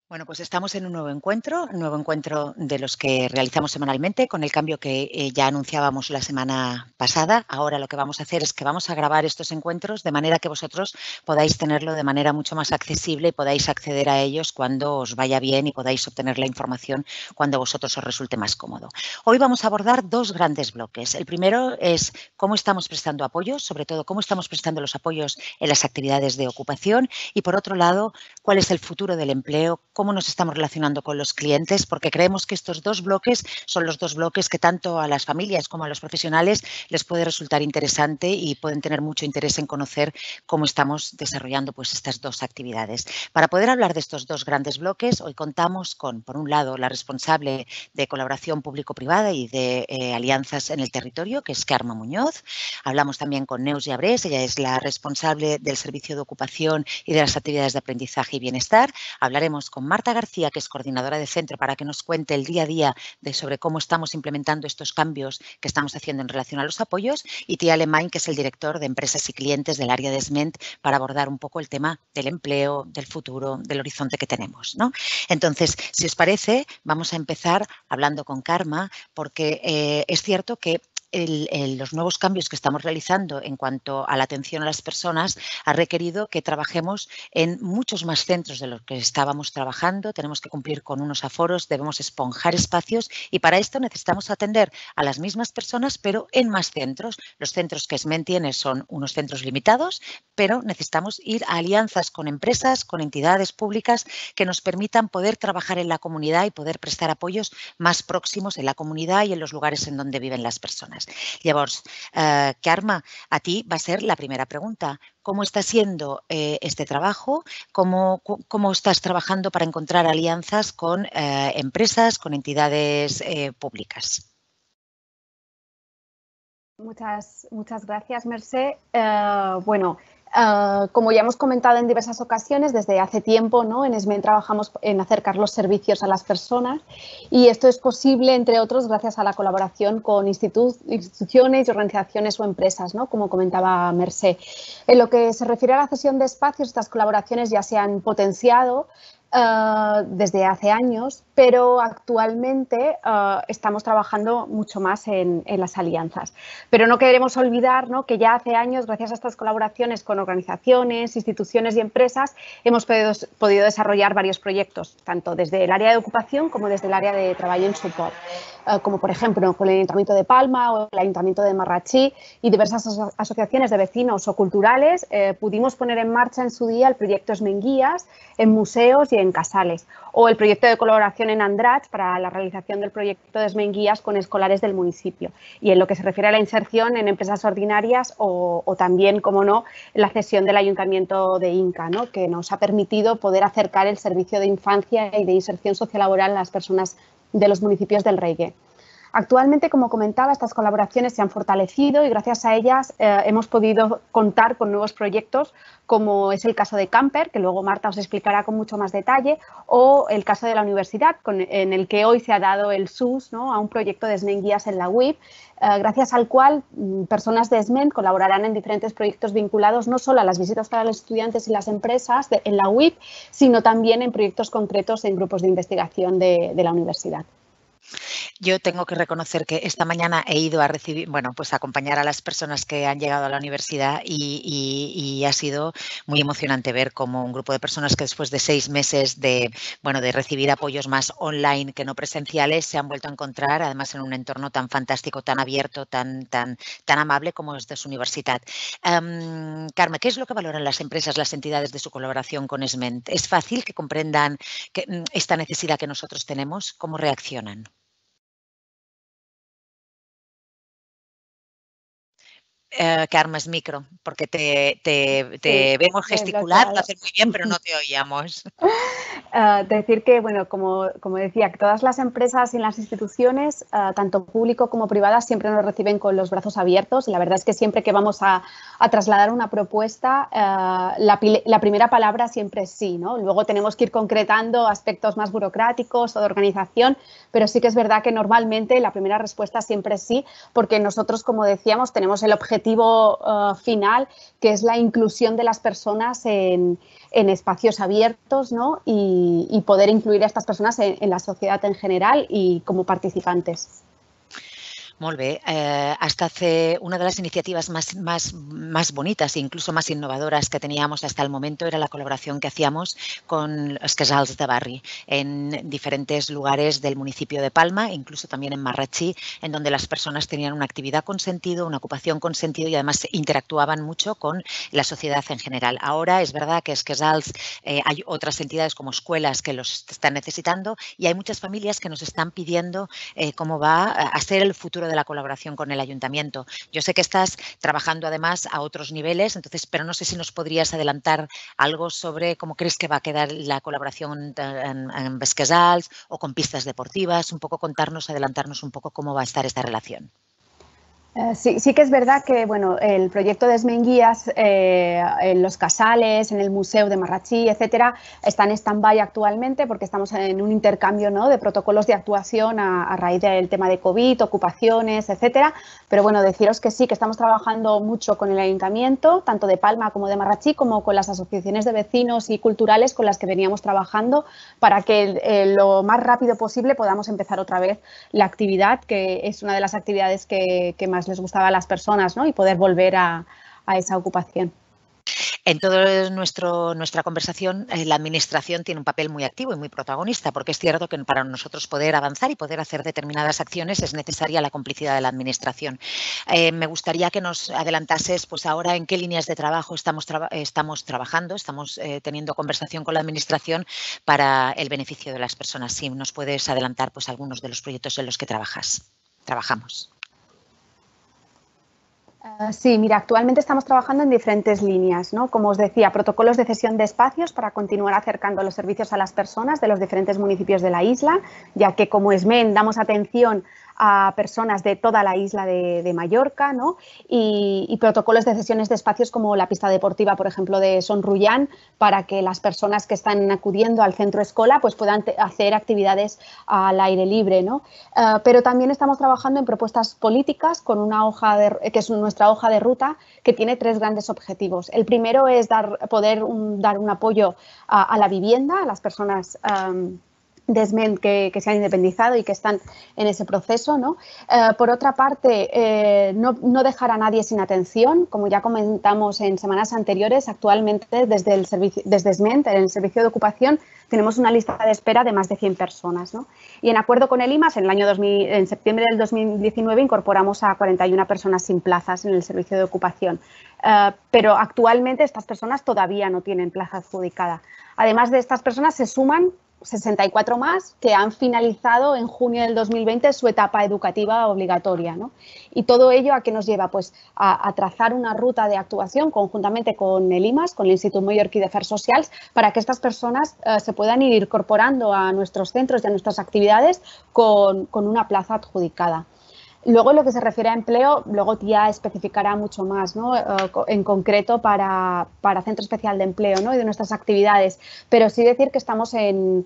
Bueno, pues estamos en un nuevo encuentro de los que realizamos semanalmente, con el cambio que ya anunciábamos la semana pasada. Ahora lo que vamos a hacer es que vamos a grabar estos encuentros de manera que vosotros podáis tenerlo de manera mucho más accesible y podáis acceder a ellos cuando os vaya bien y podáis obtener la información cuando a vosotros os resulte más cómodo. Hoy vamos a abordar dos grandes bloques. El primero es cómo estamos prestando apoyos, sobre todo cómo estamos prestando los apoyos en las actividades de ocupación, y por otro lado, cuál es el futuro del empleo, cómo nos estamos relacionando con los clientes, porque creemos que estos dos bloques son los dos bloques que tanto a las familias como a los profesionales les puede resultar interesante y pueden tener mucho interés en conocer cómo estamos desarrollando pues estas dos actividades. Para poder hablar de estos dos grandes bloques, hoy contamos con, por un lado, la responsable de colaboración público-privada y de alianzas en el territorio, que es Carme Muñoz. Hablamos también con Neus Llabrés, ella es la responsable del servicio de ocupación y de las actividades de aprendizaje y bienestar. Hablaremos con Marta García, que es coordinadora de centro, para que nos cuente el día a día sobre cómo estamos implementando estos cambios que estamos haciendo en relación a los apoyos, y Tía Alemany, que es el director de empresas y clientes del área de SMENT, para abordar un poco el tema del empleo, del futuro, del horizonte que tenemos, ¿no? Entonces, si os parece, vamos a empezar hablando con Carme, porque es cierto que los nuevos cambios que estamos realizando en cuanto a la atención a las personas ha requerido que trabajemos en muchos más centros de los que estábamos trabajando. Tenemos que cumplir con unos aforos, debemos esponjar espacios, y para esto necesitamos atender a las mismas personas, pero en más centros. Los centros que SMENT tiene son unos centros limitados, pero necesitamos ir a alianzas con empresas, con entidades públicas que nos permitan poder trabajar en la comunidad y poder prestar apoyos más próximos en la comunidad y en los lugares en donde viven las personas. Llavors, Carme, a ti va a ser la primera pregunta. ¿Cómo está siendo este trabajo? ¿Cómo estás trabajando para encontrar alianzas con empresas, con entidades públicas? Muchas gracias, Mercè. Como ya hemos comentado en diversas ocasiones, desde hace tiempo, ¿no?, en SMENT trabajamos en acercar los servicios a las personas, y esto es posible, entre otros, gracias a la colaboración con instituciones, organizaciones o empresas, ¿no?, como comentaba Mercè. En lo que se refiere a la cesión de espacios, estas colaboraciones ya se han potenciado desde hace años, pero actualmente estamos trabajando mucho más en las alianzas. Pero no queremos olvidar, ¿no?, que ya hace años, gracias a estas colaboraciones con organizaciones, instituciones y empresas, hemos podido desarrollar varios proyectos, tanto desde el área de ocupación como desde el área de trabajo en support, como por ejemplo con el Ayuntamiento de Palma o el Ayuntamiento de Marratxí y diversas asociaciones de vecinos o culturales. Pudimos poner en marcha en su día el proyecto SMENT Guías en museos y en casales, o el proyecto de colaboración en Andratx para la realización del proyecto de SMENT Guías con escolares del municipio. Y en lo que se refiere a la inserción en empresas ordinarias o también, como no, la cesión del Ayuntamiento de Inca, ¿no?, que nos ha permitido poder acercar el servicio de infancia y de inserción sociolaboral a las personas de los municipios del Reygué. Actualmente, como comentaba, estas colaboraciones se han fortalecido y gracias a ellas hemos podido contar con nuevos proyectos, como es el caso de Camper, que luego Marta os explicará con mucho más detalle, o el caso de la universidad, en el que hoy se ha dado el SUS, ¿no?, a un proyecto de SMENT Guías en la UIP, gracias al cual personas de SMENT colaborarán en diferentes proyectos vinculados no solo a las visitas para los estudiantes y las empresas en la UIP, sino también en proyectos concretos en grupos de investigación de la universidad. Yo tengo que reconocer que esta mañana he ido a recibir, pues a acompañar a las personas que han llegado a la universidad y ha sido muy emocionante ver cómo un grupo de personas que después de 6 meses de recibir apoyos más online que no presenciales se han vuelto a encontrar, además en un entorno tan fantástico, tan abierto, tan amable como es de su universidad. Carme, ¿qué es lo que valoran las empresas, las entidades de su colaboración con SMENT? ¿Es fácil que comprendan esta necesidad que nosotros tenemos? ¿Cómo reaccionan? Carme, es micro, porque te vemos gesticular, lo haces muy bien, pero no te oíamos. Decir que, como decía, que todas las empresas y las instituciones, tanto público como privadas, siempre nos reciben con los brazos abiertos. La verdad es que siempre que vamos a trasladar una propuesta, la primera palabra siempre es sí, ¿no? Luego tenemos que ir concretando aspectos más burocráticos o de organización, pero sí que es verdad que normalmente la primera respuesta siempre es sí, porque nosotros, como decíamos, tenemos el objetivo final, que es la inclusión de las personas en en espacios abiertos, ¿no? y poder incluir a estas personas en la sociedad en general y como participantes. Molt bé. Hasta una de las iniciativas más bonitas e incluso más innovadoras que teníamos hasta el momento era la colaboración que hacíamos con los casals de barri en diferentes lugares del municipio de Palma, incluso también en Marratxí, en donde las personas tenían una actividad con sentido, una ocupación con sentido y además interactuaban mucho con la sociedad en general. Ahora es verdad que es casals, hay otras entidades como escuelas que los están necesitando y hay muchas familias que nos están pidiendo cómo va a ser el futuro de la colaboración con el ayuntamiento. Yo sé que estás trabajando además a otros niveles, entonces, pero no sé si nos podrías adelantar algo sobre cómo crees que va a quedar la colaboración en casals o con pistas deportivas, un poco contarnos, adelantarnos un poco cómo va a estar esta relación. Sí que es verdad que bueno, el proyecto de Esmenguías en los casales, en el Museo de Marratxí, etcétera, está en stand-by actualmente porque estamos en un intercambio, ¿no?, de protocolos de actuación a raíz del tema de COVID, ocupaciones, etcétera. Pero bueno, deciros que sí, que estamos trabajando mucho con el ayuntamiento, tanto de Palma como de Marratxí, como con las asociaciones de vecinos y culturales con las que veníamos trabajando para que lo más rápido posible podamos empezar otra vez la actividad, que es una de las actividades que más les gustaba a las personas, ¿no?, y poder volver a esa ocupación. En toda nuestra conversación, la Administración tiene un papel muy activo y muy protagonista, porque es cierto que para nosotros poder avanzar y poder hacer determinadas acciones es necesaria la complicidad de la Administración. Me gustaría que nos adelantases pues ahora en qué líneas de trabajo estamos trabajando, estamos teniendo conversación con la Administración para el beneficio de las personas. Si nos puedes adelantar pues algunos de los proyectos en los que trabajamos. Sí, mira, actualmente estamos trabajando en diferentes líneas, ¿no? Como os decía, protocolos de cesión de espacios para continuar acercando los servicios a las personas de los diferentes municipios de la isla, ya que como ESMEN damos atención a personas de toda la isla de Mallorca, ¿no? Y protocolos de cesiones de espacios como la pista deportiva, por ejemplo, de Son Rullán, para que las personas que están acudiendo al centro escola pues puedan hacer actividades al aire libre, ¿no? Pero también estamos trabajando en propuestas políticas con una hoja que es nuestra hoja de ruta, que tiene 3 grandes objetivos. El primero es poder dar un apoyo a la vivienda, a las personas de ESMEN que se han independizado y que están en ese proceso, ¿no? Por otra parte, no dejar a nadie sin atención, como ya comentamos en semanas anteriores. Actualmente desde ESMEN, en el servicio de ocupación, tenemos una lista de espera de más de 100 personas, ¿no? Y en acuerdo con el IMAS, en septiembre del 2019 incorporamos a 41 personas sin plazas en el servicio de ocupación. Pero actualmente estas personas todavía no tienen plaza adjudicada. Además de estas personas se suman 64 más que han finalizado en junio del 2020 su etapa educativa obligatoria, ¿no? Y todo ello ¿a qué nos lleva? Pues a trazar una ruta de actuación conjuntamente con el IMAS, con el Institut Mallorquí de Afers Socials, para que estas personas se puedan ir incorporando a nuestros centros y a nuestras actividades con una plaza adjudicada. Luego, en lo que se refiere a empleo, luego ya especificará mucho más, ¿no? En concreto para Centro Especial de Empleo, ¿no?, y de nuestras actividades. Pero sí decir que estamos en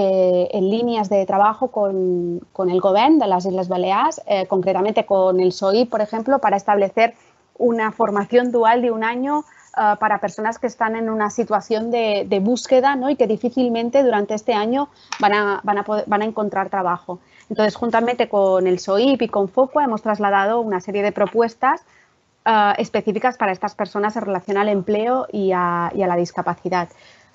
líneas de trabajo con el Govern de las Islas Balears, concretamente con el SOI, por ejemplo, para establecer una formación dual de un año para personas que están en una situación de búsqueda, ¿no?, y que difícilmente durante este año van a encontrar trabajo. Entonces, juntamente con el SOIP y con FOCUA hemos trasladado una serie de propuestas específicas para estas personas en relación al empleo y a la discapacidad.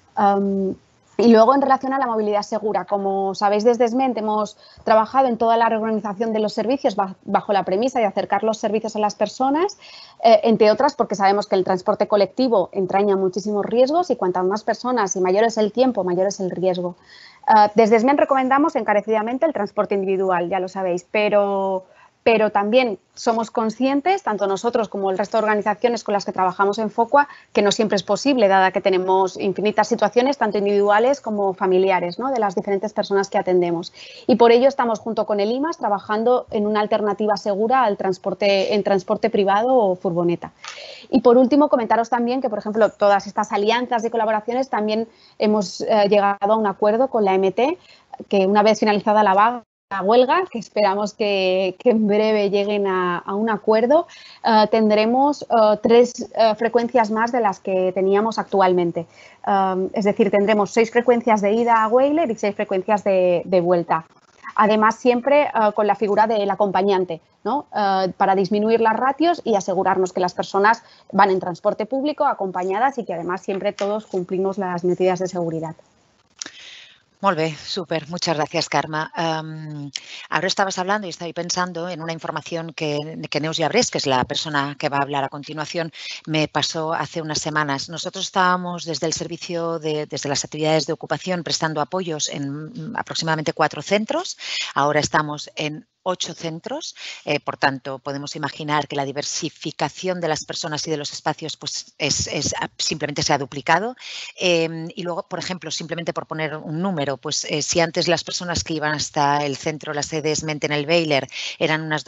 Y luego, en relación a la movilidad segura, como sabéis, desde ESMEN hemos trabajado en toda la reorganización de los servicios bajo la premisa de acercar los servicios a las personas, entre otras porque sabemos que el transporte colectivo entraña muchísimos riesgos y cuantas más personas y mayor es el tiempo, mayor es el riesgo. Desde ESMEN recomendamos encarecidamente el transporte individual, ya lo sabéis, pero también somos conscientes, tanto nosotros como el resto de organizaciones con las que trabajamos en FOCUA, que no siempre es posible, dada que tenemos infinitas situaciones, tanto individuales como familiares, ¿no?, de las diferentes personas que atendemos. Y por ello estamos, junto con el IMAS, trabajando en una alternativa segura al transporte privado o furgoneta. Y por último, comentaros también que, por ejemplo, todas estas alianzas y colaboraciones también hemos llegado a un acuerdo con la MT, que una vez finalizada la vaga, huelga, que esperamos que en breve lleguen a un acuerdo, tendremos 3 frecuencias más de las que teníamos actualmente. Es decir, tendremos 6 frecuencias de ida a Weyler y 6 frecuencias de vuelta. Además, siempre con la figura del acompañante, ¿no? Para disminuir las ratios y asegurarnos que las personas van en transporte público acompañadas y que además siempre todos cumplimos las medidas de seguridad. Molt bé, súper. Muchas gracias, Carme. Ahora estabas hablando y estaba pensando en una información que Neus Llabrés, que es la persona que va a hablar a continuación, me pasó hace unas semanas. Nosotros estábamos desde el servicio, desde las actividades de ocupación, prestando apoyos en aproximadamente 4 centros. Ahora estamos en 8 centros, por tanto, podemos imaginar que la diversificación de las personas y de los espacios pues, simplemente se ha duplicado. Y luego, por ejemplo, simplemente por poner un número, pues si antes las personas que iban hasta el centro, la sede es Mente en el Weyler, eran unas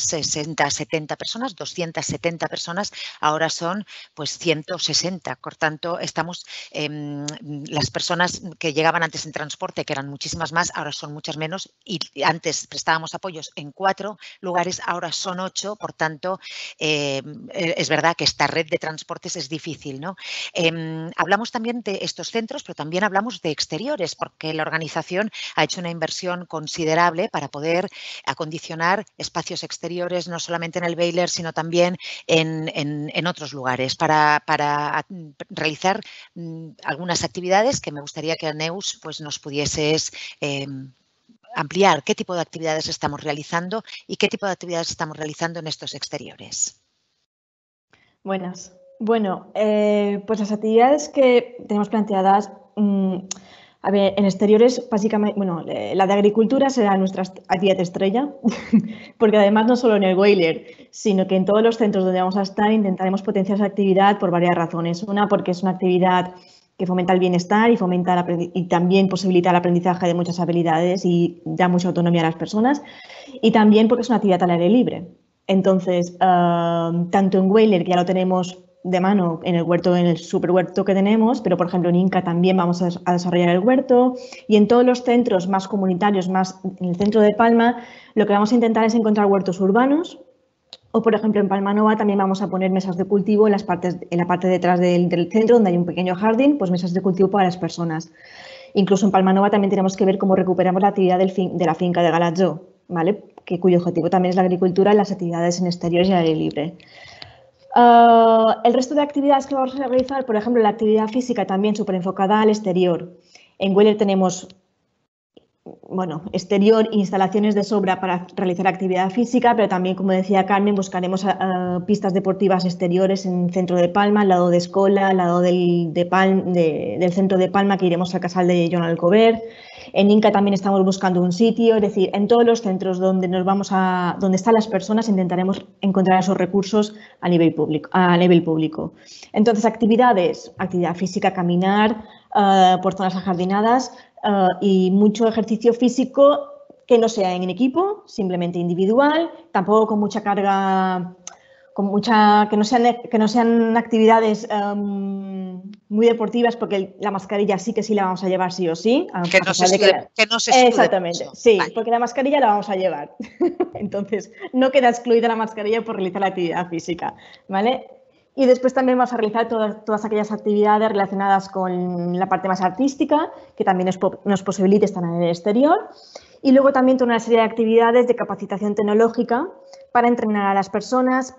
270 personas, ahora son pues 160. Por tanto, estamos, las personas que llegaban antes en transporte, que eran muchísimas más, ahora son muchas menos y antes prestábamos apoyo en 4 lugares, ahora son 8, por tanto, es verdad que esta red de transportes es difícil, ¿no? Hablamos también de estos centros, pero también hablamos de exteriores, porque la organización ha hecho una inversión considerable para poder acondicionar espacios exteriores, no solamente en el Weyler, sino también en otros lugares, para realizar algunas actividades que me gustaría que Neus pues, nos pudieses ampliar qué tipo de actividades estamos realizando y qué tipo de actividades estamos realizando en estos exteriores. Buenas. Bueno, pues las actividades que tenemos planteadas, a ver, en exteriores, básicamente, bueno, la de agricultura será nuestra actividad estrella, porque además no solo en el Weyler, sino que en todos los centros donde vamos a estar intentaremos potenciar esa actividad por varias razones. Una, porque es una actividad que fomenta el bienestar y también posibilita el aprendizaje de muchas habilidades y da mucha autonomía a las personas. Y también porque es una actividad al aire libre. Entonces, tanto en Weyler, que ya lo tenemos de mano en el huerto, en el superhuerto que tenemos, pero por ejemplo en Inca también vamos a desarrollar el huerto y en todos los centros más comunitarios, más en el centro de Palma, lo que vamos a intentar es encontrar huertos urbanos. O, por ejemplo, en Palma Nova también vamos a poner mesas de cultivo en la parte de atrás del centro, donde hay un pequeño jardín, pues mesas de cultivo para las personas. Incluso en Palma Nova también tenemos que ver cómo recuperamos la actividad de la finca de Galatzó, ¿vale? Cuyo objetivo también es la agricultura y las actividades en exteriores y al aire libre. El resto de actividades que vamos a realizar, por ejemplo, la actividad física también súper enfocada al exterior. En Weyler tenemos exterior, instalaciones de sobra para realizar actividad física, pero también, como decía Carmen, buscaremos pistas deportivas exteriores en el centro de Palma, al lado de Escola, al lado del centro de Palma, que iremos al casal de Joan Alcover. En Inca también estamos buscando un sitio, es decir, en todos los centros donde están las personas intentaremos encontrar esos recursos a nivel público. Entonces, actividad física, caminar por zonas ajardinadas, y mucho ejercicio físico que no sea en equipo, simplemente individual, tampoco con mucha carga, que no sean actividades muy deportivas, porque la mascarilla sí la vamos a llevar sí o sí. Que no se sude exactamente, mucho. Sí, vale. Porque la mascarilla la vamos a llevar. Entonces, no queda excluida la mascarilla por realizar la actividad física, ¿vale? Y después también vamos a realizar todas aquellas actividades relacionadas con la parte más artística, que también nos posibilite estar en el exterior. Y luego también toda una serie de actividades de capacitación tecnológica para entrenar a las personas,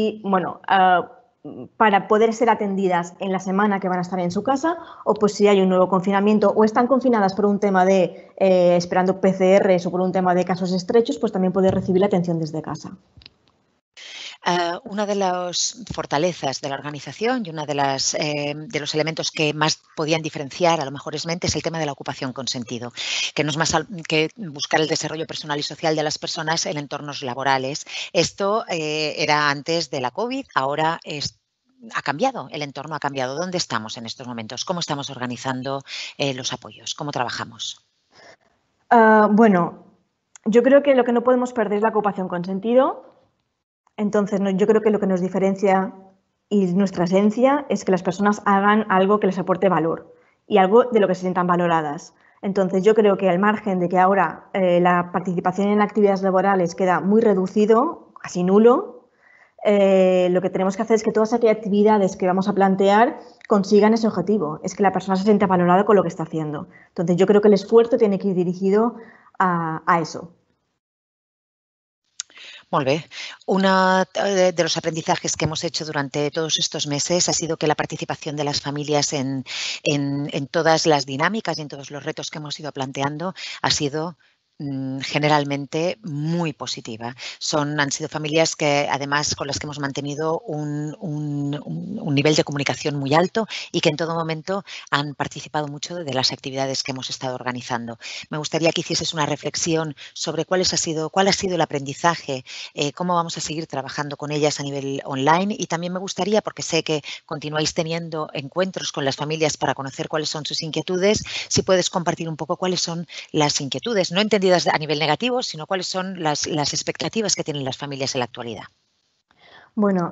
para poder ser atendidas en la semana que van a estar en su casa, o pues si hay un nuevo confinamiento o están confinadas por un tema de esperando PCRs o por un tema de casos estrechos, pues también poder recibir la atención desde casa. Una de las fortalezas de la organización y una de los elementos que más podían diferenciar a lo mejor es el tema de la ocupación con sentido, que no es más que buscar el desarrollo personal y social de las personas en entornos laborales. Esto era antes de la COVID, ahora ha cambiado, el entorno ha cambiado. ¿Dónde estamos en estos momentos? ¿Cómo estamos organizando los apoyos? ¿Cómo trabajamos? Bueno, yo creo que lo que no podemos perder es la ocupación con sentido. Entonces, yo creo que lo que nos diferencia y nuestra esencia es que las personas hagan algo que les aporte valor y algo de lo que se sientan valoradas. Entonces, yo creo que al margen de que ahora la participación en actividades laborales queda muy reducido, casi nulo, lo que tenemos que hacer es que todas aquellas actividades que vamos a plantear consigan ese objetivo, es que la persona se sienta valorada con lo que está haciendo. Entonces, yo creo que el esfuerzo tiene que ir dirigido a eso. Molt bé. Uno de los aprendizajes que hemos hecho durante todos estos meses ha sido que la participación de las familias en todas las dinámicas y en todos los retos que hemos ido planteando ha sido generalmente muy positiva. Han sido familias que además con las que hemos mantenido un nivel de comunicación muy alto y que en todo momento han participado mucho de las actividades que hemos estado organizando. Me gustaría que hicieses una reflexión sobre cuál ha sido el aprendizaje, cómo vamos a seguir trabajando con ellas a nivel online, y también me gustaría, porque sé que continuáis teniendo encuentros con las familias para conocer cuáles son sus inquietudes, si puedes compartir un poco cuáles son las inquietudes, no entendidas a nivel negativo, sino cuáles son las expectativas que tienen las familias en la actualidad. Bueno,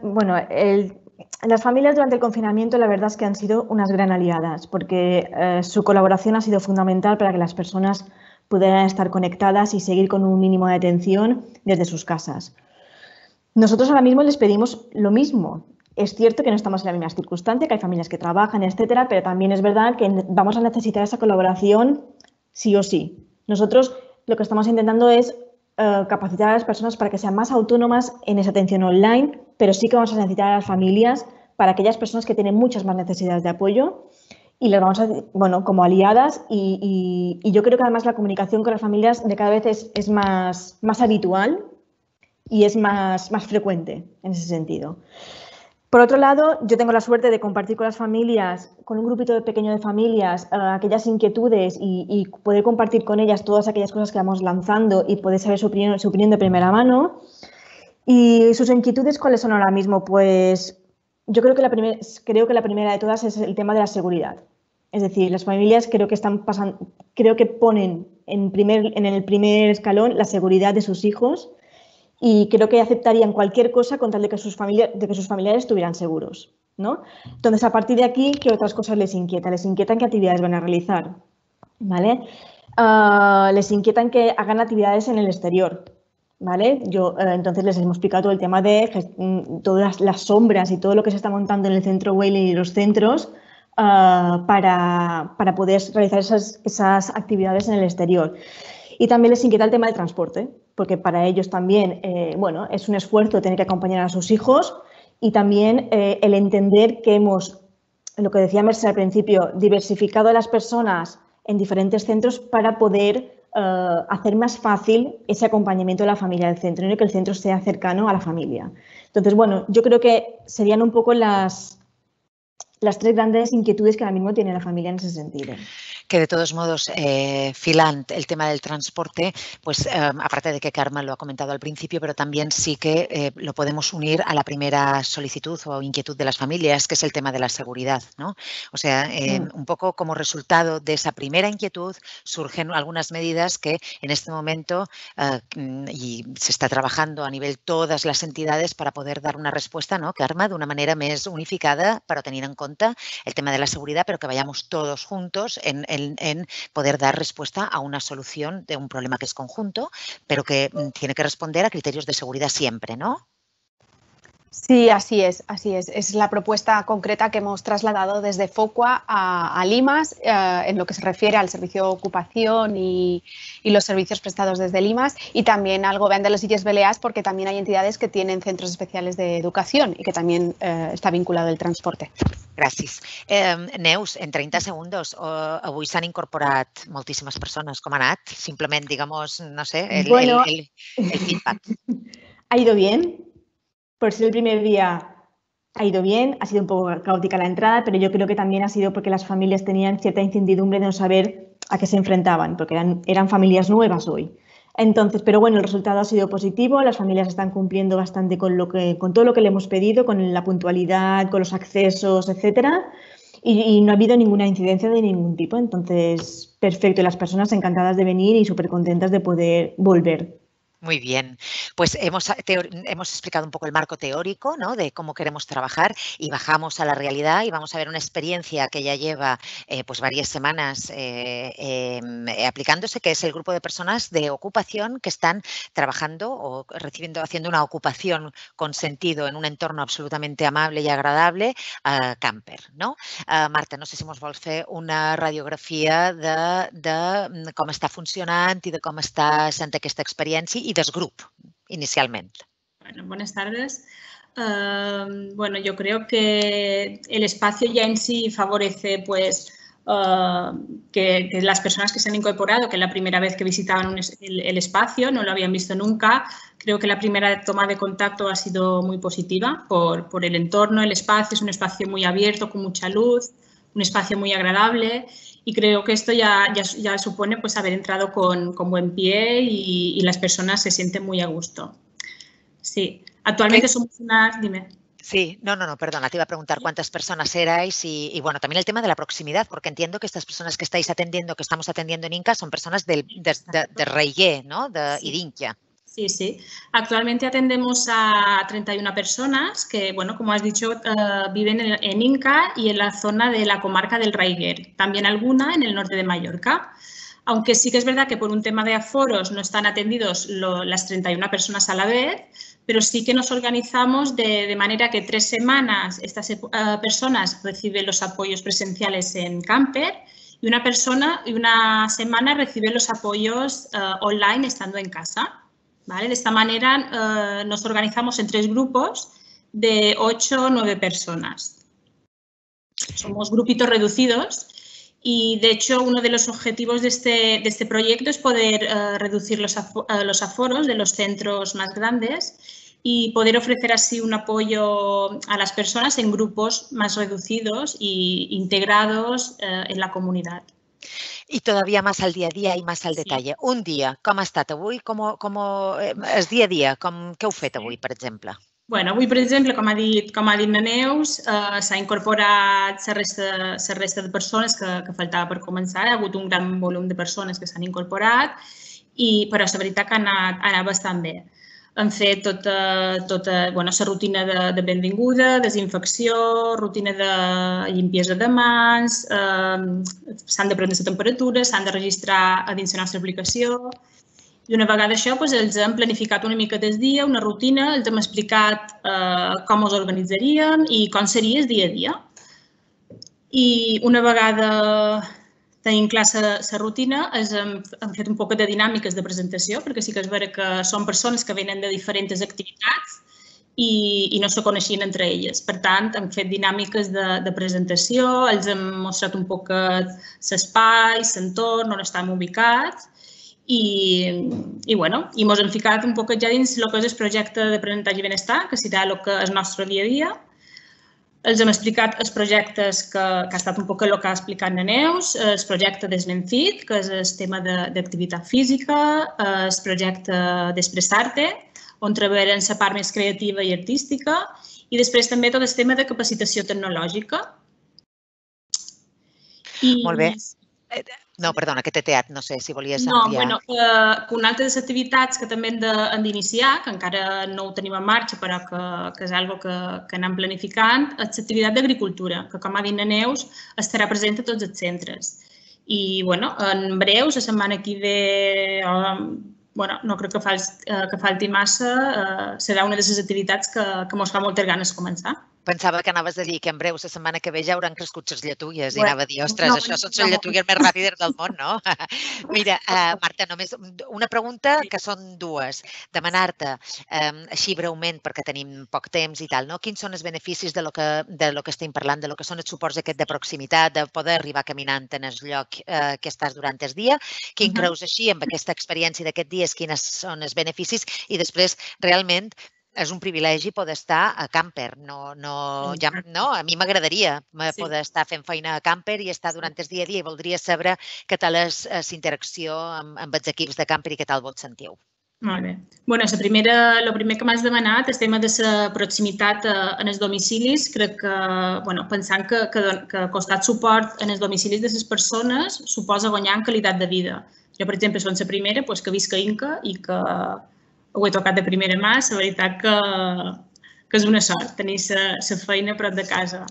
las familias durante el confinamiento la verdad es que han sido unas gran aliadas, porque su colaboración ha sido fundamental para que las personas pudieran estar conectadas y seguir con un mínimo de atención desde sus casas. Nosotros ahora mismo les pedimos lo mismo. Es cierto que no estamos en las mismas circunstancias, que hay familias que trabajan, etcétera, pero también es verdad que vamos a necesitar esa colaboración sí o sí. Nosotros lo que estamos intentando es capacitar a las personas para que sean más autónomas en esa atención online, pero sí que vamos a necesitar a las familias para aquellas personas que tienen muchas más necesidades de apoyo, y las vamos a, como aliadas, y yo creo que además la comunicación con las familias de cada vez es más habitual y es más frecuente en ese sentido. Por otro lado, yo tengo la suerte de compartir con las familias, con un grupito pequeño de familias, aquellas inquietudes y poder compartir con ellas todas aquellas cosas que vamos lanzando y poder saber su opinión de primera mano. ¿Y sus inquietudes cuáles son ahora mismo? Pues yo creo que la primera de todas es el tema de la seguridad. Es decir, las familias creo que ponen en el primer escalón la seguridad de sus hijos, y creo que aceptarían cualquier cosa con tal de que sus familiares estuvieran seguros, ¿no? Entonces, a partir de aquí, ¿qué otras cosas les inquietan? Les inquietan qué actividades van a realizar, ¿vale? Les inquietan que hagan actividades en el exterior, ¿vale? Entonces les hemos explicado todo el tema de todas las sombras y todo lo que se está montando en el centro Whaley y los centros para poder realizar esas actividades en el exterior. Y también les inquieta el tema del transporte, porque para ellos también, es un esfuerzo tener que acompañar a sus hijos, y también el entender que lo que decía Mercè al principio, diversificado a las personas en diferentes centros para poder hacer más fácil ese acompañamiento de la familia del centro, y que el centro sea cercano a la familia. Entonces, yo creo que serían un poco las tres grandes inquietudes que ahora mismo tiene la familia en ese sentido. Que de todos modos, Filant, el tema del transporte, pues aparte de que Carmen lo ha comentado al principio, pero también sí que lo podemos unir a la primera solicitud o inquietud de las familias, que es el tema de la seguridad, ¿no? O sea, un poco como resultado de esa primera inquietud surgen algunas medidas que en este momento y se está trabajando a nivel todas las entidades para poder dar una respuesta, no, Carme, d'una manera més unificada, però tenint en compte el tema de la seguridad, pero que vayamos todos juntos en poder dar respuesta a una solución de un problema que es conjunto, pero que tiene que responder a criterios de seguridad siempre, ¿no? Sí, así es, así es. Es la propuesta concreta que hemos trasladado desde FOCUA a Limas en lo que se refiere al servicio de ocupación y los servicios prestados desde Limas, y también al Gobierno de les Illes Balears, porque también hay entidades que tienen centros especiales de educación y que también está vinculado el transporte. Gràcies. Neus, en 30 segundos, avui s'han incorporat moltíssimes persones. Com ha anat? Simplement, digamos, no sé, el feedback. Ha ido bien. Por ser el primer día ha ido bien, ha sido un poco caótica la entrada, pero yo creo que también ha sido porque las familias tenían cierta incertidumbre de no saber a qué se enfrentaban, porque eran familias nuevas hoy. Entonces, pero bueno, el resultado ha sido positivo, las familias están cumpliendo bastante con todo lo que le hemos pedido, con la puntualidad, con los accesos, etcétera, y no ha habido ninguna incidencia de ningún tipo. Entonces, perfecto, y las personas encantadas de venir y súper contentas de poder volver. Muy bien, pues hemos explicado un poco el marco teórico, ¿no?, de cómo queremos trabajar y bajamos a la realidad y vamos a ver una experiencia que ya lleva pues varias semanas aplicándose, que es el grupo de personas de ocupación que están trabajando o haciendo una ocupación con sentido en un entorno absolutamente amable y agradable a camper, ¿no? Marta, no sé si ens vols fer una radiografia de com està funcionant i de com està sent aquesta experiència i del grup, inicialment. Bueno, buenas tardes. Bueno, yo creo que el espacio ya en sí favorece pues que las personas que se han incorporado, que es la primera vez que visitaban el espacio, no lo habían visto nunca, creo que la primera toma de contacto ha sido muy positiva por el entorno, el espacio, es un espacio muy abierto, con mucha luz, un espacio muy agradable y creo que esto ya supone pues haber entrado con buen pie y las personas se sienten muy a gusto. Sí, actualmente somos unas... Dime. Sí, no, perdona, te iba a preguntar cuántas personas erais y bueno, también el tema de la proximidad, porque entiendo que estas personas que estáis atendiendo, que estamos atendiendo en Inca, son personas de Reguer, ¿no?, y d'Inca. Sí, sí. Actualmente atendemos a 31 personas que, bueno, como has dicho, viven en Inca y en la zona de la comarca del Raiguer. También alguna en el norte de Mallorca. Aunque sí que es verdad que por un tema de aforos no están atendidos las 31 personas a la vez, pero sí que nos organizamos de manera que 3 semanas estas personas reciben los apoyos presenciales en camper y una semana recibe los apoyos online estando en casa. ¿Vale? De esta manera nos organizamos en 3 grupos de 8 o 9 personas. Somos grupitos reducidos y, de hecho, uno de los objetivos de este proyecto es poder reducir los aforos de los centros más grandes y poder ofrecer así un apoyo a las personas en grupos más reducidos e integrados en la comunidad. I todavía más al dia a dia i més al detall. Sí. Un dia, com ha estat avui? El dia a dia, què heu fet avui, per exemple? Bueno, avui, per exemple, com ha dit la Neus, s'ha incorporat la resta de persones que faltava per començar. Ha hagut un gran volum de persones que s'han incorporat, però la veritat que ha anat bastant bé. Hem fet tota la rutina de benvinguda, desinfecció, rutina de limpiesa de mans, s'han de prendre la temperatura, s'han de registrar a dins la nostra aplicació. I una vegada això, els hem planificat una mica del dia, una rutina, els hem explicat com ens organitzaríem i com seria el dia a dia. I una vegada tenim clar la rutina, hem fet un poc de dinàmiques de presentació, perquè sí que és vera que són persones que venen de diferents activitats i no se coneixien entre elles. Per tant, hem fet dinàmiques de presentació, els hem mostrat un poc l'espai, l'entorn, on estem ubicats i ens hem ficat un poc ja dins el que és el projecte d'aprenentatge i benestar, que serà el que és el nostre dia a dia. Els hem explicat els projectes que ha estat un poc el que ha explicat la Neus, el projecte d'Esmenfit, que és el tema d'activitat física, el projecte d'Expressarte, on treballarem la part més creativa i artística, i després també tot el tema de capacitació tecnològica. Molt bé. No, perdona, que t'he teat, no sé si volies ampliar. No, que una altra de les activitats que també hem d'iniciar, que encara no ho tenim en marxa, però que és una cosa que anem planificant, és l'activitat d'agricultura, que, com ha dit la Neus, estarà present a tots els centres. I, en breu, la setmana que ve, no crec que falti massa, serà una de les activitats que ens fa moltes ganes començar. Pensava que anaves a dir que en breu, la setmana que ve, ja hauran crescut les lletulles i anava a dir, ostres, això són les lletulles més ràpides del món, no? Mira, Marta, només una pregunta, que són 2. Demanar-te, així breument, perquè tenim poc temps i tal, quins són els beneficis de lo que estem parlant, de lo que són els suports aquest de proximitat, de poder arribar caminant en el lloc que estàs durant el dia? Quin creus així, amb aquesta experiència d'aquest dies, quins són els beneficis? I després, realment, és un privilegi poder estar a camper. A mi m'agradaria poder estar fent feina a camper i estar durant el dia a dia i voldria saber què tal és la interacció amb els equips de camper i què tal vos sentiu. Molt bé. El primer que m'has demanat, el tema de la proximitat en els domicilis, crec que, pensant que costat suport en els domicilis de les persones suposa guanyar en qualitat de vida. Jo, per exemple, soc la primera que visc a Inca i que ho he tocat de primera mà, la veritat que és una sort tenir la feina a prop de casa.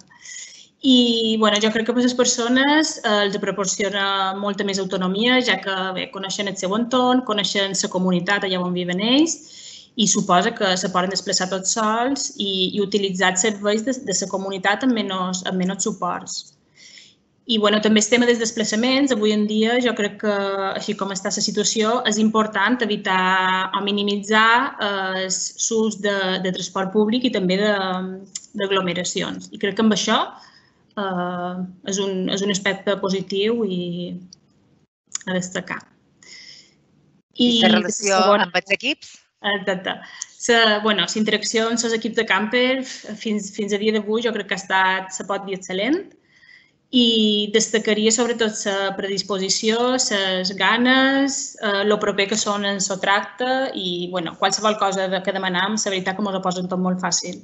I bueno, jo crec que per les persones els proporciona molta més autonomia, ja que bé, coneixen el seu entorn, coneixen la comunitat allà on viven ells i suposa que se poden desplaçar tots sols i utilitzar els serveis de la comunitat amb menys suports. I bueno, també el tema dels desplaçaments. Avui en dia jo crec que, així com està la situació, és important evitar o minimitzar l'ús de transport públic i també d'aglomeracions. I crec que amb això és un aspecte positiu i a destacar. I la relació amb els equips? Exacte. La interacció amb els equips de camper fins a dia d'avui jo crec que se pot dir excel·lent i destacaria sobretot la predisposició, les ganes, el proper que són en el tracte i qualsevol cosa que demanem, la veritat que ens ho posen tot molt fàcil.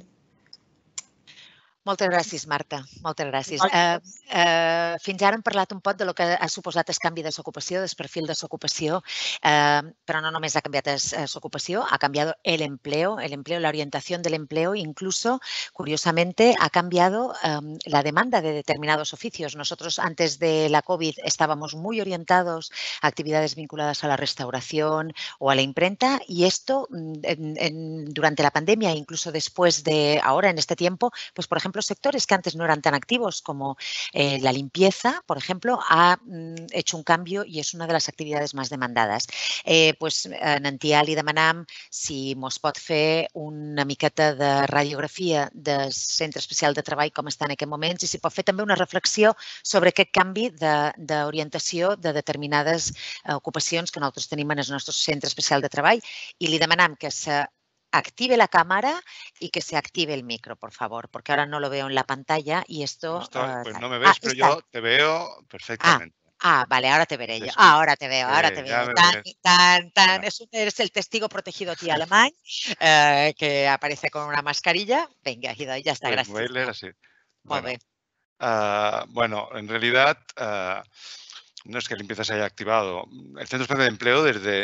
Moltes gràcies, Marta. Moltes gràcies. Fins ara hem parlat un poc de lo que ha suposat el canvi de l'ocupació, del perfil de l'ocupació, però no només ha canviat l'ocupació, ha cambiado el empleo, la orientación del empleo, incluso, curiosamente, ha cambiado la demanda de determinados oficios. Nosotros, antes de la COVID, estábamos muy orientados a actividades vinculadas a la restauración o a la imprenta y esto, durante la pandemia, incluso después de ahora, en este tiempo, pues, por ejemplo, sectores que antes no eran tan activos como la limpieza, por ejemplo, ha hecho un cambio y es una de las actividades más demandadas. Pues Nantià li demanam si mos pot fer una miqueta de radiografia del Centre Especial de Treball com està en aquest moments i si pot fer també una reflexió sobre aquest canvi d'orientació de determinades ocupacions que nosaltres tenim en el nostre Centre Especial de Treball i li demanam que active la cámara y que se active el micro, por favor, porque ahora no lo veo en la pantalla y esto... Pues no me ves, pero yo te veo perfectamente. Vale, ahora te veré yo. Ahora te veo. Eres el testigo protegido aquí alemán que aparece con una mascarilla. Venga, ya está, gracias. Voy a leer así. Bueno, en realidad... no es que limpieza se haya activado. El Centro Especial de Empleo,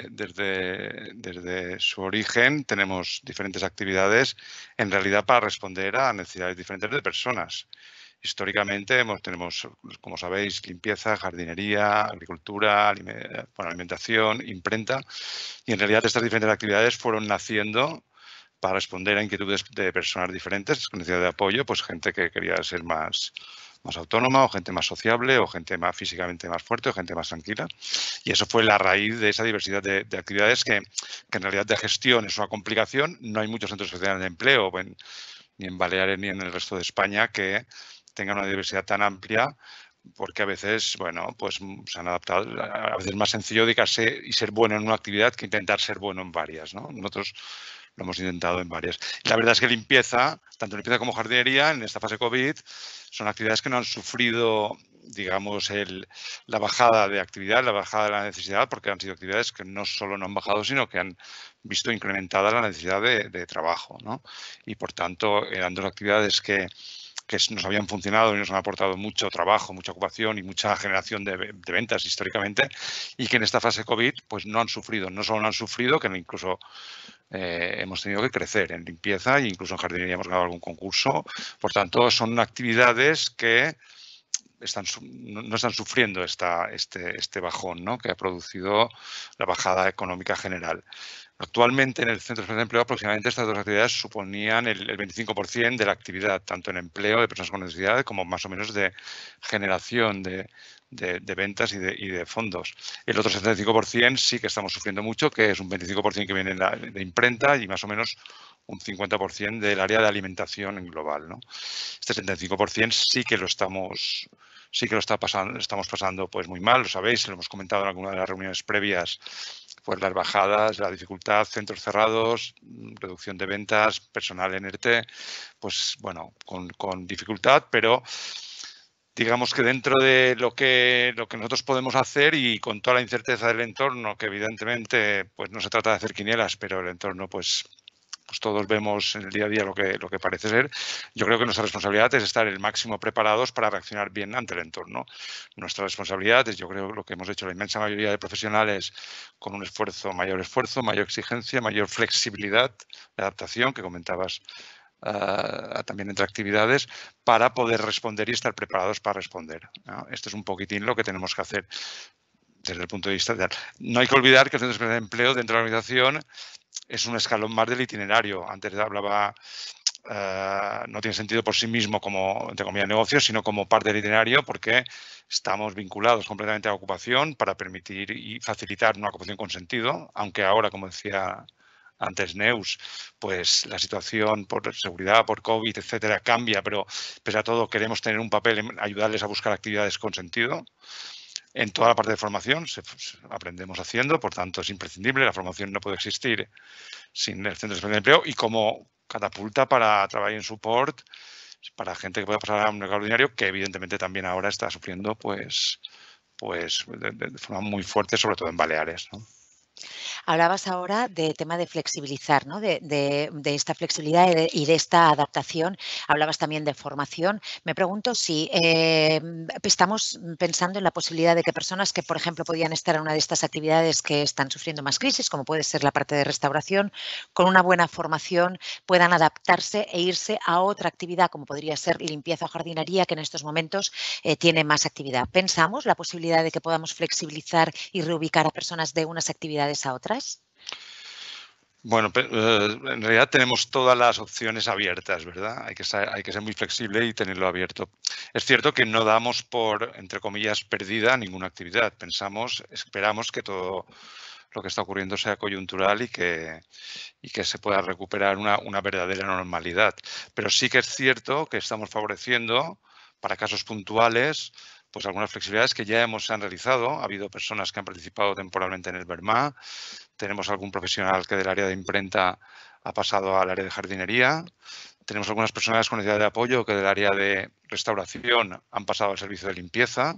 desde su origen, tenemos diferentes actividades en realidad para responder a necesidades diferentes de personas. Históricamente tenemos, como sabéis, limpieza, jardinería, agricultura, alimentación, imprenta. Y en realidad estas diferentes actividades fueron naciendo para responder a inquietudes de personas diferentes con necesidad de apoyo, pues gente que quería ser más autónoma o gente más sociable o gente más físicamente más fuerte o gente más tranquila. Y eso fue la raíz de esa diversidad de actividades que en realidad de gestión es una complicación. No hay muchos centros especiales de empleo ni en Baleares ni en el resto de España que tengan una diversidad tan amplia porque a veces, pues se han adaptado. A veces es más sencillo dedicarse y ser bueno en una actividad que intentar ser bueno en varias, ¿no? Nosotros lo hemos intentado en varias. Y la verdad es que limpieza, tanto limpieza como jardinería, en esta fase COVID, son actividades que no han sufrido, digamos, la bajada de actividad, la bajada de la necesidad, porque han sido actividades que no solo no han bajado, sino que han visto incrementada la necesidad de trabajo, ¿no? Y, por tanto, eran dos actividades que nos habían funcionado y nos han aportado mucho trabajo, mucha ocupación y mucha generación de ventas históricamente y que en esta fase COVID pues no han sufrido. No solo no han sufrido, que incluso hemos tenido que crecer en limpieza e incluso en jardinería hemos ganado algún concurso. Por tanto, son actividades que no están sufriendo este bajón, ¿no? Que ha producido la bajada económica general. Actualmente en el Centro Especial de Empleo aproximadamente estas dos actividades suponían el 25% de la actividad, tanto en empleo de personas con necesidad como más o menos de generación de ventas y de fondos. El otro 75% sí que estamos sufriendo mucho, que es un 25% que viene de imprenta y más o menos un 50% del área de alimentación en global, ¿no? Este 75% sí que lo estamos pasando pues muy mal, lo sabéis, lo hemos comentado en alguna de las reuniones previas, pues las bajadas, la dificultad, centros cerrados, reducción de ventas, personal en ERTE, pues bueno, con dificultad, pero digamos que dentro de lo que nosotros podemos hacer y con toda la incerteza del entorno, que evidentemente pues no se trata de hacer quinielas, pero el entorno pues pues todos vemos en el día a día lo que parece ser, yo creo que nuestra responsabilidad es estar el máximo preparados para reaccionar bien ante el entorno. Nuestra responsabilidad es, yo creo, lo que hemos hecho la inmensa mayoría de profesionales con un mayor exigencia, mayor flexibilidad de adaptación que comentabas también entre actividades, para poder responder y estar preparados para responder, ¿no? Esto es un poquitín lo que tenemos que hacer desde el punto de vista de... No hay que olvidar que el centro de empleo dentro de la organización es un escalón más del itinerario. Antes hablaba, no tiene sentido por sí mismo como, entre comillas, negocio, sino como parte del itinerario, porque estamos vinculados completamente a la ocupación para permitir y facilitar una ocupación con sentido, aunque ahora, como decía antes Neus, pues la situación por seguridad, por COVID, etcétera, cambia, pero pese a todo queremos tener un papel en ayudarles a buscar actividades con sentido. En toda la parte de formación aprendemos haciendo, por tanto es imprescindible, la formación no puede existir sin el Centro de Empleo, y como catapulta para trabajar en support para gente que pueda pasar a un mercado ordinario, que evidentemente también ahora está sufriendo pues de forma muy fuerte, sobre todo en Baleares, ¿no? Hablabas ahora de tema de flexibilizar, ¿no? de esta flexibilidad y de esta adaptación. Hablabas también de formación. Me pregunto si estamos pensando en la posibilidad de que personas que, por ejemplo, podían estar en una de estas actividades que están sufriendo más crisis, como puede ser la parte de restauración, con una buena formación puedan adaptarse e irse a otra actividad, como podría ser limpieza o jardinería, que en estos momentos tiene más actividad. ¿Pensamos la posibilidad de que podamos flexibilizar y reubicar a personas de unas actividades a otras? Bueno, en realidad tenemos todas las opciones abiertas, ¿verdad? Hay que ser muy flexible y tenerlo abierto. Es cierto que no damos por, entre comillas, perdida ninguna actividad. Esperamos que todo lo que está ocurriendo sea coyuntural y que se pueda recuperar una verdadera normalidad. Pero sí que es cierto que estamos favoreciendo, para casos puntuales, pues algunas flexibilidades que ya se han realizado. Ha habido personas que han participado temporalmente en el Vermá. Tenemos algún profesional que del área de imprenta ha pasado al área de jardinería. Tenemos algunas personas con necesidad de apoyo que del área de restauración han pasado al servicio de limpieza.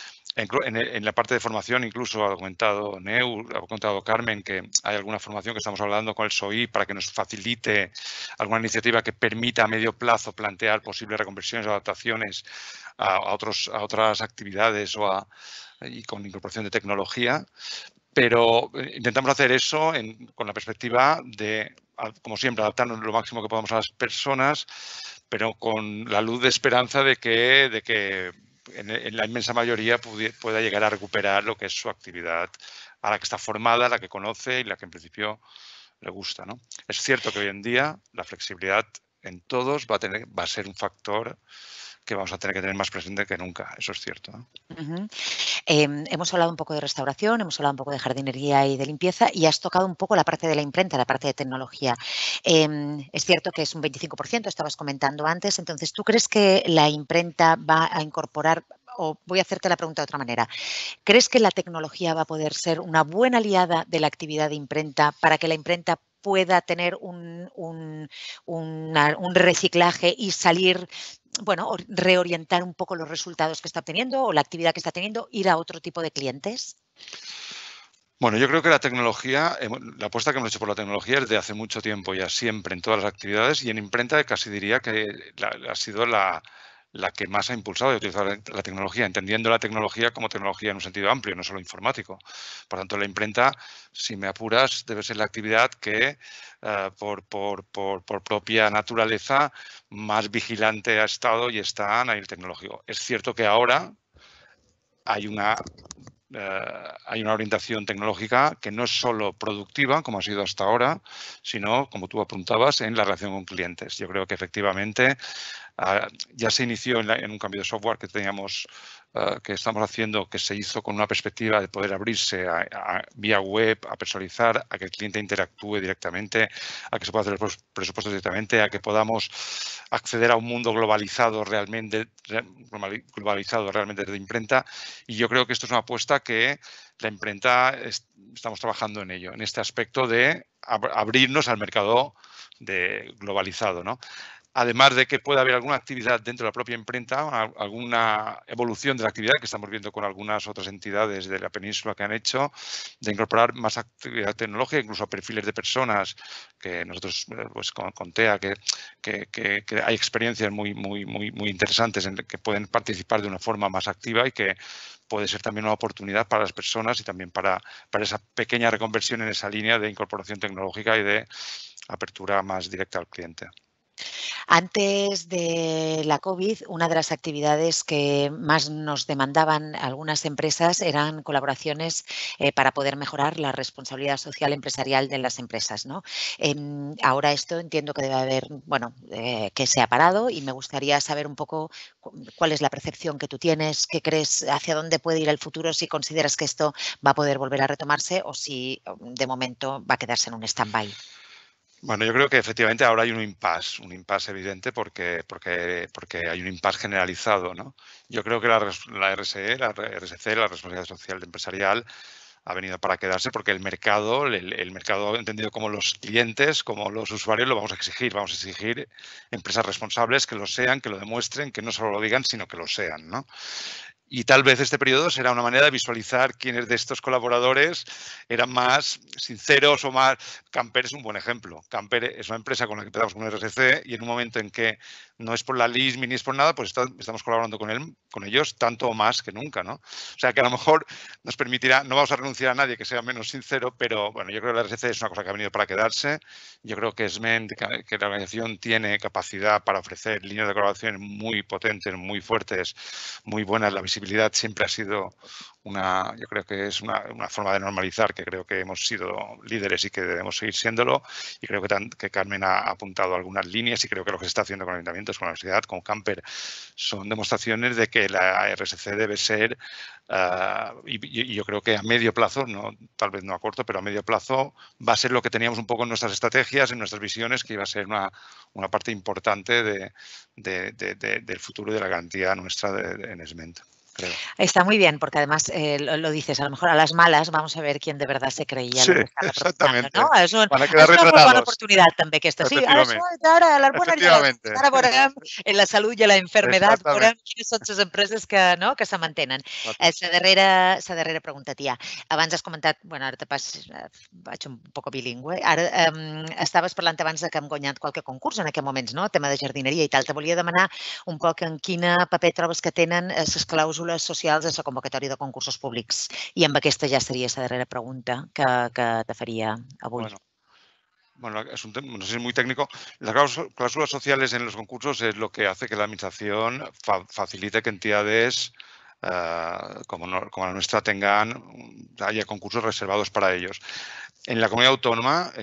En la parte de formación, incluso ha comentado ha comentado Carmen que hay alguna formación que estamos hablando con el SOI para que nos facilite alguna iniciativa que permita a medio plazo plantear posibles reconversiones o adaptaciones a otras actividades y con incorporación de tecnología. Pero intentamos hacer eso con la perspectiva de, como siempre, adaptarnos lo máximo que podamos a las personas, pero con la luz de esperanza de que en la inmensa mayoría pueda llegar a recuperar lo que es su actividad, a la que está formada, a la que conoce y la que en principio le gusta, ¿no? Es cierto que hoy en día la flexibilidad en todos va a ser un factor que vamos a tener que tener más presente que nunca, eso es cierto, ¿no? Hemos hablado un poco de restauración, hemos hablado un poco de jardinería y de limpieza, y has tocado un poco la parte de la imprenta, la parte de tecnología. Es cierto que es un 25%, estabas comentando antes. Entonces, ¿tú crees que la imprenta va a incorporar, o voy a hacerte la pregunta de otra manera, ¿crees que la tecnología va a poder ser una buena aliada de la actividad de imprenta para que la imprenta pueda tener un reciclaje y salir, bueno, reorientar un poco los resultados que está obteniendo o la actividad que está teniendo, ir a otro tipo de clientes? Bueno, yo creo que la tecnología, la apuesta que hemos hecho por la tecnología es de hace mucho tiempo ya, siempre, en todas las actividades, y en imprenta casi diría que ha sido la que más ha impulsado y utilizado la tecnología, entendiendo la tecnología como tecnología en un sentido amplio, no solo informático. Por tanto, la imprenta, si me apuras, debe ser la actividad que por propia naturaleza más vigilante ha estado y está a nivel tecnológico. Es cierto que ahora hay una orientación tecnológica que no es solo productiva, como ha sido hasta ahora, sino, como tú apuntabas, en la relación con clientes. Yo creo que efectivamente ya se inició en un cambio de software que que estamos haciendo, que se hizo con una perspectiva de poder abrirse vía web, a personalizar, a que el cliente interactúe directamente, a que se pueda hacer los presupuestos directamente, a que podamos acceder a un mundo globalizado realmente desde imprenta. Y yo creo que esto es una apuesta que la imprenta estamos trabajando en ello, en este aspecto de abrirnos al mercado globalizado, ¿no? además de que pueda haber alguna actividad dentro de la propia imprenta, alguna evolución de la actividad que estamos viendo con algunas otras entidades de la península que han hecho, de incorporar más actividad tecnológica, incluso a perfiles de personas que nosotros, pues con TEA, que hay experiencias muy interesantes en que pueden participar de una forma más activa y que puede ser también una oportunidad para las personas y también para esa pequeña reconversión en esa línea de incorporación tecnológica y de apertura más directa al cliente. Antes de la COVID, una de las actividades que más nos demandaban algunas empresas eran colaboraciones para poder mejorar la responsabilidad social empresarial de las empresas, ¿no? Ahora esto entiendo que debe haber, bueno, que se ha parado y me gustaría saber un poco cuál es la percepción que tú tienes, qué crees, hacia dónde puede ir el futuro, si consideras que esto va a poder volver a retomarse o si de momento va a quedarse en un stand-by. Bueno, yo creo que efectivamente ahora hay un impasse evidente porque hay un impasse generalizado, ¿no? Yo creo que la RSC, la responsabilidad social empresarial, ha venido para quedarse porque el mercado entendido como los clientes, como los usuarios, lo vamos a exigir. Vamos a exigir empresas responsables que lo sean, que lo demuestren, que no solo lo digan, sino que lo sean, ¿no? Y tal vez este periodo será una manera de visualizar quiénes de estos colaboradores eran más sinceros o más... Camper es un buen ejemplo. Camper es una empresa con la que empezamos con el RSC y en un momento en que no es por la LISMI ni es por nada, pues estamos colaborando con ellos tanto o más que nunca, ¿no? O sea que a lo mejor nos permitirá, no vamos a renunciar a nadie que sea menos sincero, pero bueno, yo creo que el RSC es una cosa que ha venido para quedarse. Yo creo que SMEN, que la organización tiene capacidad para ofrecer líneas de colaboración muy potentes, muy fuertes, muy buenas. La visibilidad siempre ha sido yo creo que es una forma de normalizar, que creo que hemos sido líderes y que debemos seguir siéndolo. Y creo que Carmen ha apuntado algunas líneas y creo que lo que se está haciendo con ayuntamientos, con la universidad, con Camper, son demostraciones de que la RSC debe ser, y yo creo que a medio plazo, tal vez no a corto, pero a medio plazo va a ser lo que teníamos un poco en nuestras estrategias, en nuestras visiones, que iba a ser una parte importante del futuro y de la garantía nuestra en SMEN. Creo. Está muy bien, porque además lo dices, a lo mejor a las malas vamos a ver quién de verdad se creía lo que estava proposant, no? És una bona oportunitat també aquesta. Sí, ara les bones, ara veurem en la salut i en la enfermedad, veurem quines són les empreses que se mantenen. La darrera pregunta, tia. Abans has comentat, bueno, ara vaig un poc bilingüe, ara estaves parlant abans que hem guanyat qualque concurs en aquests moments, no? Tema de jardineria i tal. Te volia demanar un poc en quin paper trobes que tenen les clàusules socials de la convocatòria de concursos públics. I amb aquesta ja seria la darrera pregunta que te faria avui. Bueno, es un tema, no sé si es muy técnico. Las cláusulas sociales en los concursos es lo que hace que la administración facilite que entidades como la nuestra haya concursos reservados para ellos. En la comunidad autónoma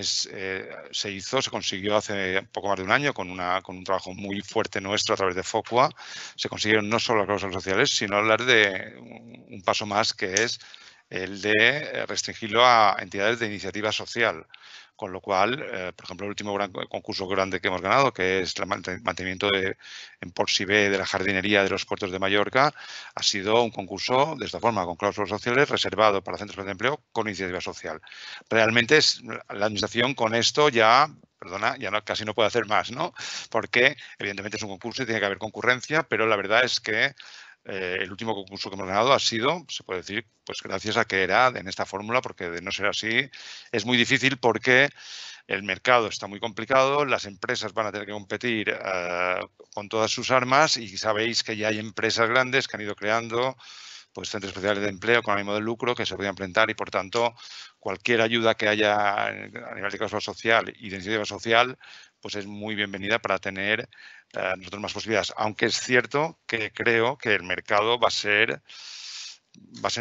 se consiguió hace poco más de un año con un trabajo muy fuerte nuestro a través de FOCUA. Se consiguieron no solo las cláusulas sociales, sino hablar de un paso más, que es el de restringirlo a entidades de iniciativa social. Con lo cual, por ejemplo, el último gran concurso grande que hemos ganado, que es el mantenimiento en Ports i Bé de la jardinería de los puertos de Mallorca, ha sido un concurso de esta forma, con cláusulas sociales, reservado para centros de empleo con iniciativa social. Realmente la administración con esto ya casi no puede hacer más, ¿no? Porque evidentemente es un concurso y tiene que haber concurrencia, pero la verdad es que el último concurso que hemos ganado ha sido, se puede decir, pues gracias a que era en esta fórmula, porque de no ser así es muy difícil porque el mercado está muy complicado, las empresas van a tener que competir con todas sus armas y sabéis que ya hay empresas grandes que han ido creando pues centros especiales de empleo con ánimo de lucro que se podían implementar y, por tanto, cualquier ayuda que haya a nivel de cláusula social y de iniciativa social, pues es muy bienvenida para tener nosotros más posibilidades. Aunque es cierto que creo que el mercado va a ser más...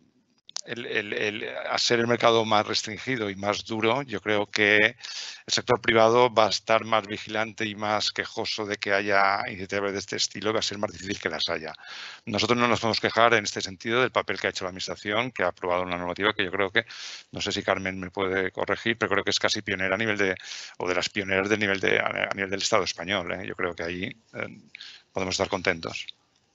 a ser el mercado más restringido y más duro, yo creo que el sector privado va a estar más vigilante y más quejoso de que haya iniciativas de este estilo y va a ser más difícil que las haya. Nosotros no nos podemos quejar en este sentido del papel que ha hecho la Administración, que ha aprobado una normativa que yo creo que, no sé si Carmen me puede corregir, pero creo que es casi pionera o de las pioneras a nivel del Estado español. Yo creo que ahí podemos estar contentos.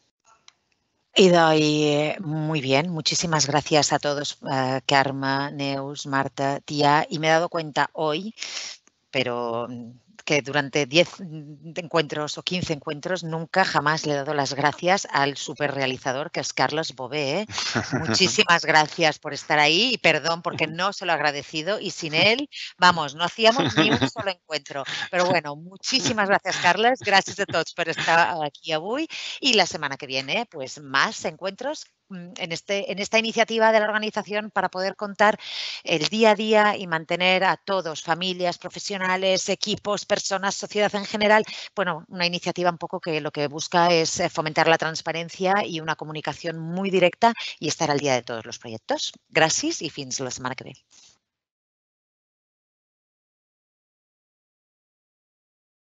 Y muy bien, muchísimas gracias a todos, Carme, Neus, Marta, Tia. Y me he dado cuenta hoy, pero que durante 10 encuentros o 15 encuentros nunca jamás le he dado las gracias al superrealizador que es Carlos Bové. Muchísimas gracias por estar ahí y perdón porque no se lo he agradecido y sin él, vamos, no hacíamos ni un solo encuentro. Pero bueno, muchísimas gracias, Carles. Gràcies a tots per estar aquí avui i la setmana que viene, pues más encuentros en esta iniciativa de la organización para poder contar el día a día y mantener a todos, familias, profesionales, equipos, personas, sociedad en general, bueno, una iniciativa un poco que lo que busca es fomentar la transparencia y una comunicación muy directa y estar al día de todos los proyectos. Gràcies y fins la setmana que ve.